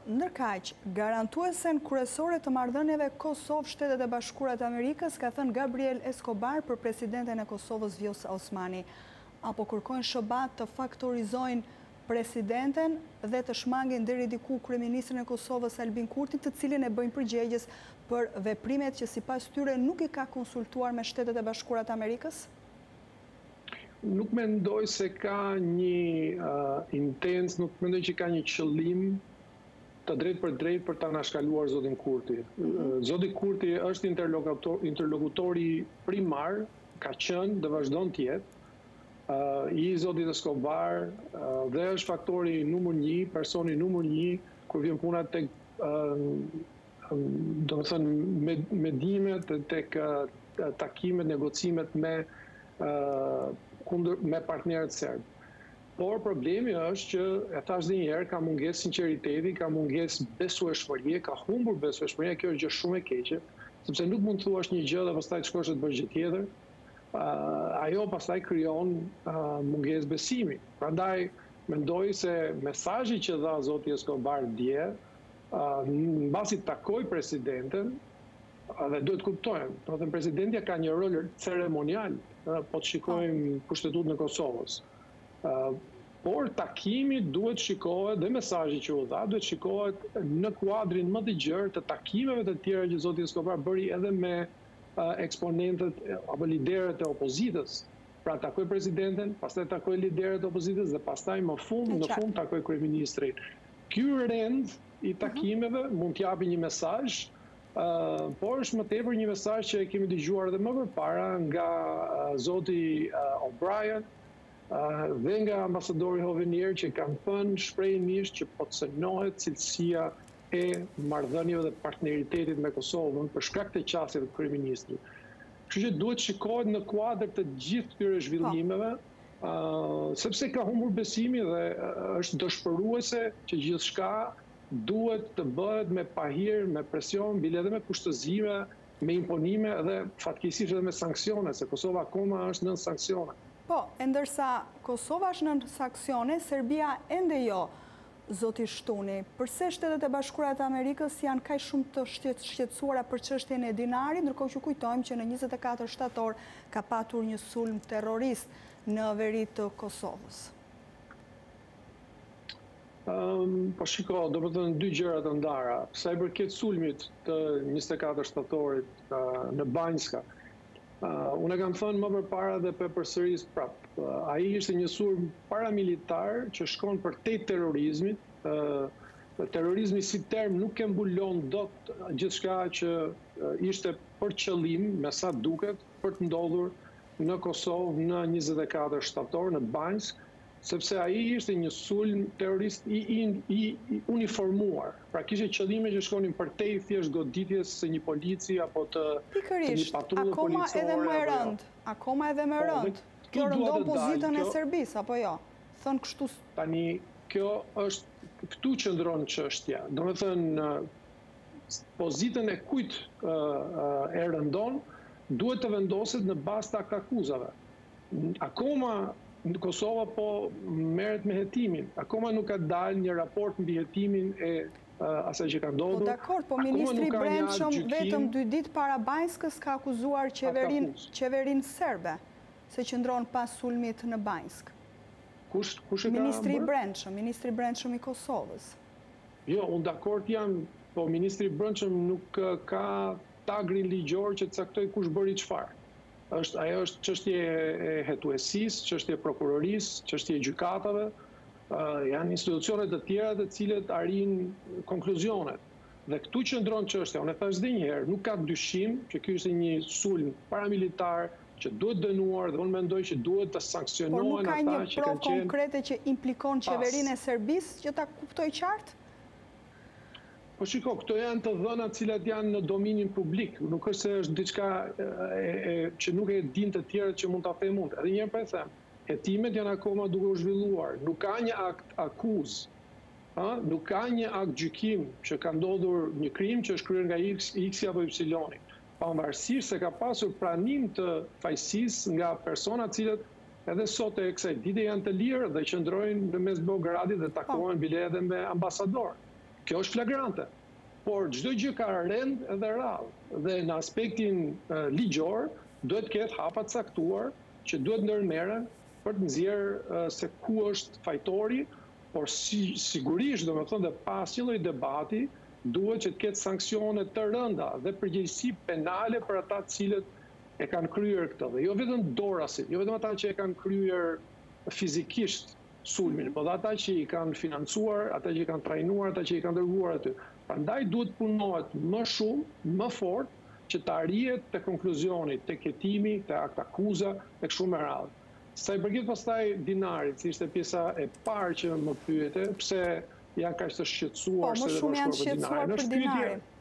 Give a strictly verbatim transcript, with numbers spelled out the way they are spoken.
ndërkaq, garantuesen kryesore të marrëdhënieve Kosovë-Shtetet e Bashkuara të Amerikës ka thënë Gabriel Escobar për presidenten e Kosovës Vjosa Osmani. Apo kërkojnë S B A të faktorizojnë presidenten dhe të shmangin deri diku kryeministrin e Kosovës Albin Kurti, të cilin e bëjnë përgjegjës për veprimet që sipas tyre nuk i ka konsultuar me Shtetet e Bashkuara të Amerikës? Nuk mendoj se ka një uh, intens, nuk mendoj që ka një qëllim të drejt për drejt për ta nashkaluar zotin Kurti. Mm-hmm. Zoti Kurti është interlokutor, interlokutori primar, ka qenë dhe vazhdon të jetë, uh, i zotit Escobar uh, dhe është faktori numër një, personi numër një, kur vjen puna tek uh, do të thënë med, medimet, tek uh, takimet, negocimet me uh, kundër me partnerët serb. Por problemi është që, e thash dhe njëherë, ka mungesë sinqeriteti, ka mungesë besueshmërie, ka humbur besueshmëria, kjo është gjë shumë e keqe, sepse nuk mund të thuash një gjë dhe pastaj të shkosh të bësh gjë tjetër. Uh, ajo pastaj krijon uh, mungesë besimi. Prandaj mendoj se mesazhi që dha zoti Escobar dje, uh, mbasi takoi presidenten, dhe duhet kuptojmë, do të thënë presidentja ka një rol ceremonial, po të shikojmë pushtetutën e Kosovës. Por takimi duhet shikohet dhe mesazhi që u dha duhet shikohet në kuadrin më të gjerë të takimeve të tjera që zoti Escobar bëri edhe me eksponentët apo liderët e opozitës. Pra takoi presidenten, pastaj takoi liderët e opozitës dhe pastaj më fund, në fund takoi kryeministrin. Ky rend i takimeve mund të japi një mesazh. Uh, por është më tepër një mesazh që e kemi dëgjuar edhe më përpara nga uh, zoti uh, O'Brien uh, dhe nga ambasadori Hovenier, që kanë thënë shprehimisht që potësohet cilësia e marrëdhënieve dhe partneritetit me Kosovën për shkak të qasjeve të kryeministrit. Kështu që duhet shikohet në kuadër të gjithë këtyre zhvillimeve, uh, sepse ka humbur besimi dhe uh, është dëshpëruese që gjithçka duhet të bëhet me pahir, me presion, bile edhe me kushtëzime, me imponime dhe fatkeqësisht edhe me sanksione, se Kosova akoma është nën sanksione. Po, e ndërsa Kosova është nën sanksione, Serbia ende jo, zoti Shtuni. Përse Shtetet e Bashkuara të Amerikës janë kaq shumë të shqetësuara për çështjen e dinarit, ndërkohë që kujtojmë që në njëzet e katër shtator ka patur një sulm terrorist në veri të Kosovës? Um, po shiko, do të thënë dy gjëra të ndara. Sa i përket sulmit të njëzet e katër shtatorit uh, në Banjska, uh, unë e kam thënë më përpara dhe për përsëris prap. Uh, ai ishte një sulm paramilitar që shkon përtej terrorizmit. Uh, terrorizmi si term nuk e mbulon dot gjithçka që uh, ishte për qëllim, me sa duket, për të ndodhur në Kosovë në njëzet e katër shtator në Banjsk, sepse ai ishte një sulm terrorist i, i, i, i uniformuar. Pra kishte qëllime që shkonin përtej thjesht goditjes së një polici apo të, të një patrulle policore. Edhe më e rënd, akoma edhe më rënd. Kjo rëndon pozitën e Serbisë apo jo? Thon kështu. Tani kjo është këtu qëndron çështja. Domethënë pozitën e kujt uh, uh, e rëndon duhet të vendoset në bazë të akuzave. Akoma në Kosova po merret me hetimin. Akoma nuk ka dalë një raport mbi hetimin e uh, asaj që ka ndodhur. Po dakor, po ministri i Brendshëm vetëm dy ditë para Banjskës ka akuzuar qeverin qeverin serbe se qëndron pas sulmit në Banjsk. Kush kush e ka? Ministri i Brendshëm, ministri i Brendshëm i Kosovës. Jo, unë dakord jam, po ministri i Brendshëm nuk ka tagrin ligjor që të caktoj kush bëri çfarë. Është, ajo është çështje e hetuesisë, çështje e prokurorisë, çështje e gjykatave, uh, janë institucione të tjera të cilët arrin konkluzionet. Dhe këtu qëndron çështja. Unë e thash edhe një herë, nuk ka dyshim që ky ishte një sulm paramilitar që duhet dënuar dhe unë mendoj që duhet të sanksionohen ata që kanë qenë. Por nuk ka një provë konkrete që implikon qeverinë e Serbisë që ta kuptoj qartë? Po shiko, këto janë të dhëna cilat janë në dominin publik, nuk është se është diçka e, e, që nuk e din të tjerët që mund ta them unë. Edhe një herë po e them, hetimet janë akoma duke u zhvilluar, nuk ka një akt akuz, ha? Nuk ka një akt gjykim që ka ndodhur një krim që është kryer nga X, X apo Y. Pavarësisht se ka pasur pranim të fajësisë nga persona të cilët edhe sot e kësaj dite janë të lirë dhe qëndrojnë në mes Beogradit dhe takohen bile edhe me ambasador. Kjo është flagrante. Por çdo gjë ka rend edhe radhë. Dhe në aspektin uh, ligjor, duhet ketë hapa të caktuar që duhet ndërmerren për të nxjerrë uh, se ku është fajtori, por si, sigurisht, domethënë, dhe pas një lloj debati, duhet që të ketë sanksione të rënda dhe përgjegjësi penale për ata të cilët e kanë kryer këtë. Dhe jo vetëm dorasit, jo vetëm ata që e kanë kryer fizikisht sulmin, por ata që i kanë financuar, ata që i kanë trajnuar, ata që i kanë dërguar aty. Prandaj duhet punohet më shumë, më fort, që të arrihet te konkluzioni, te ketimi, te akt akuza, tek shumë e radhë. Sa i përket pastaj Dinarit, si ishte pjesa e parë që më pyete, pse janë kaq të shqetësuar se dhe bashkuar për Dinarin.